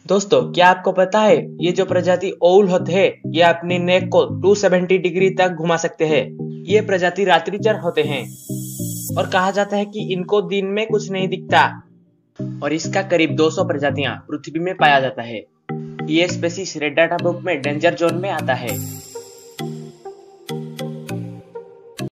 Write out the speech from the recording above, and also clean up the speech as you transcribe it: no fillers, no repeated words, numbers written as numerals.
दोस्तों, क्या आपको पता है ये जो प्रजाति ओउल होते हैं ये अपनी नेक को 270 डिग्री तक घुमा सकते हैं। ये प्रजाति रात्रिचर होते हैं और कहा जाता है कि इनको दिन में कुछ नहीं दिखता और इसका करीब 200 प्रजातियां पृथ्वी में पाया जाता है। ये स्पेसीज रेड डाटा बुक में डेंजर जोन में आता है।